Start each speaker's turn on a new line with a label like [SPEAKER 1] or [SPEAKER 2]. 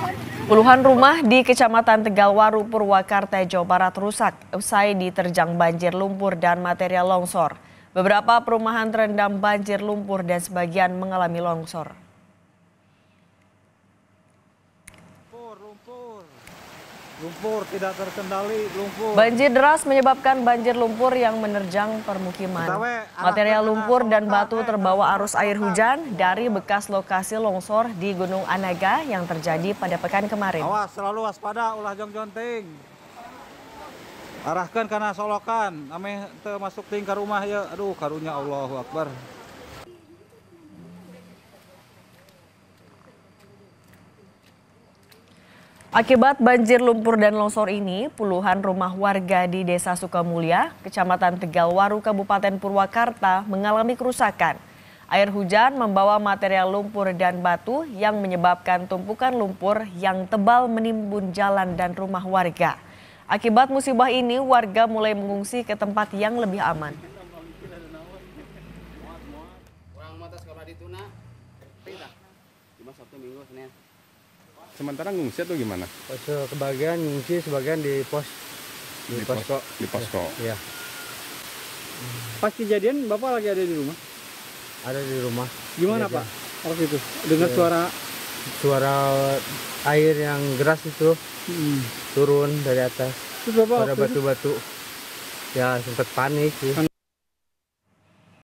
[SPEAKER 1] Puluhan rumah di Kecamatan Tegalwaru, Purwakarta, Jawa Barat rusak usai diterjang banjir lumpur dan material longsor. Beberapa perumahan terendam banjir lumpur dan sebagian mengalami longsor.
[SPEAKER 2] Lumpur tidak terkendali, lumpur.
[SPEAKER 1] Banjir deras menyebabkan banjir lumpur yang menerjang permukiman. Material lumpur dan batu terbawa arus air hujan dari bekas lokasi longsor di Gunung Anaga yang terjadi pada pekan kemarin.
[SPEAKER 2] Awas, selalu waspada ulah jong-jonting. Arahkan karena solokan, ame teu masuk ting ka rumah ya. Aduh, karunya Allahu Akbar.
[SPEAKER 1] Akibat banjir lumpur dan longsor ini, puluhan rumah warga di Desa Sukamulya, Kecamatan Tegalwaru, Kabupaten Purwakarta mengalami kerusakan. Air hujan membawa material lumpur dan batu yang menyebabkan tumpukan lumpur yang tebal menimbun jalan dan rumah warga. Akibat musibah ini, warga mulai mengungsi ke tempat yang lebih aman.
[SPEAKER 3] Sementara ngungsi atau gimana?
[SPEAKER 4] Sebagian ngungsi, sebagian di pos.
[SPEAKER 3] Di posko.
[SPEAKER 4] Iya.
[SPEAKER 5] Pas kejadian Bapak lagi ada di rumah?
[SPEAKER 4] Ada di rumah.
[SPEAKER 5] Gimana
[SPEAKER 4] Iya,
[SPEAKER 5] Pak? Waktu itu dengar
[SPEAKER 4] suara air yang deras itu turun dari atas.
[SPEAKER 5] Terus Bapak
[SPEAKER 4] ada batu-batu. Ya sempat panik sih.